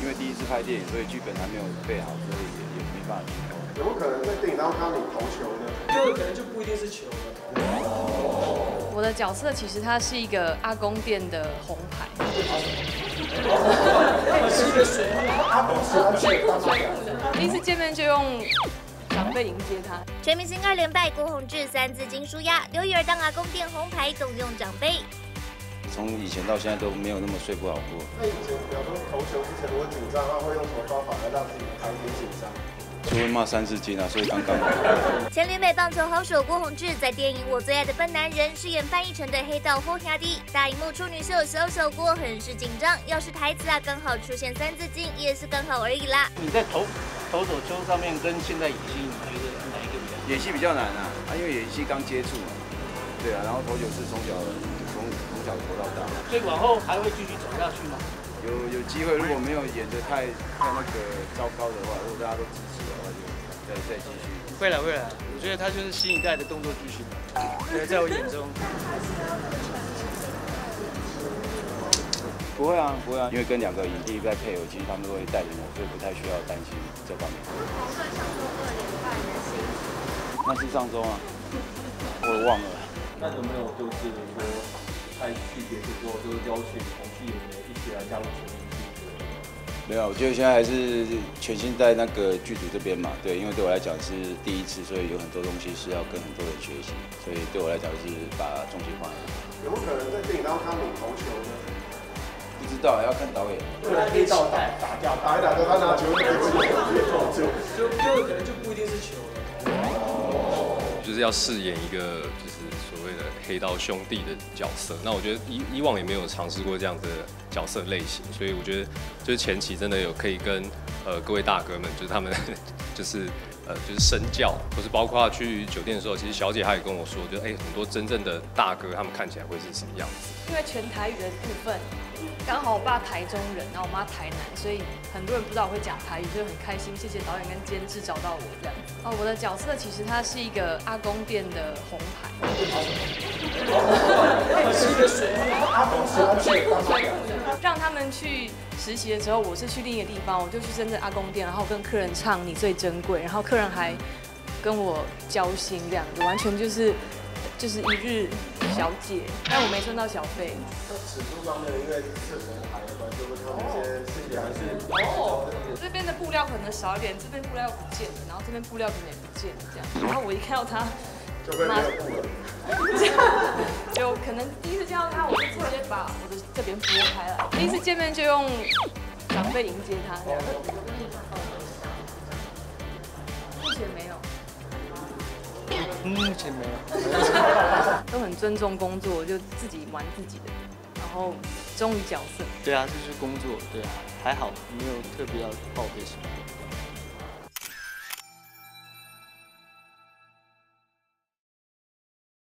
为第一次拍电影，所以剧本还没有备好，所以也没办法剧透。 有没有可能在电影当中看到你投球呢？ 就可能就不一定是球了。 我的角色其实他是一个阿公店的红牌。 是一个水库， 阿公喜欢水库的。 第一次见面就用长辈迎接他。 全明星2连败，郭泓志3字经输压，刘以儿当阿公店红牌，动用长辈。 从以前到现在都没有那么睡不好过。 那以前，比方说投球之前如果紧张，那会用什么方法来让自己排解紧张？ 就会骂3字经啊，所以刚刚好。 前旅美棒球好手郭泓志在电影《我最爱的笨男人》饰演翻译成的黑道霍兄弟，大荧幕处女秀小郭很是紧张，要是台词啊刚好出现3字经，也是刚好而已啦。 你在投手球上面跟现在演戏，你觉得哪一个比较？ 演戏比较难啊，因为演戏刚接触嘛。对啊，然后投球是从小投到大。 所以往后还会继续走下去吗？ 有机会，如果没有演得太那个糟糕的话，如果大家都支持的话，就再继续。 会了，我觉得他就是新一代的动作巨星，对，在我眼中。 不会啊，因为跟2个影帝在配合，其实他们都会带领我，所以不太需要担心这方面。那是上周啊，我也忘了。 那有没有就是说拍戏结束之后，就是邀请同戏演员一起来加入全明星？ 没有，我觉得现在还是全心在那个剧组这边嘛，对，因为对我来讲是第一次，所以有很多东西是要跟很多人学习，所以对我来讲是把重心放在。 有没有可能在电影当中看到你投球呢？ 不知道，要看导演。 对，黑道打架，打一打，他拿球就就可能就不一定是球了。 就是要饰演一个就是所谓的黑道兄弟的角色。那我觉得以往也没有尝试过这样的角色类型，所以我觉得就是前期真的有可以跟各位大哥们，就是他们就是身教，或是包括去酒店的时候，其实小姐她也跟我说，就很多真正的大哥他们看起来会是什么样子。 因为全台语的部分，刚好我爸台中人，然后我妈台南，所以很多人不知道我会讲台语，就很开心。谢谢导演跟监制找到我这样子。我的角色其实他是一个阿公店的红牌。 是一个水库， 阿公喜欢水库的。 让他们去实习的时候，我是去另一个地方，我就去深圳阿公店，然后跟客人唱《你最珍贵》，然后客人还跟我交心这样子，完全就是一日小姐，但我没赚到小费。 那尺度上面，因为是红牌的关系，会看那些视觉还是这边的布料可能少一点，这边布料不见了，然后这边布料可能也不见了这样。然后我一看到他， 就被没有布了。 就可能第一次见到他，我就直接把我的这边拨开了。第一次见面就用长辈迎接他这样。目前没有。 目前没有。 都很尊重工作，就自己玩自己的，然后忠于角色。 对啊，这就是工作，对啊，还好，没有特别要报备什么。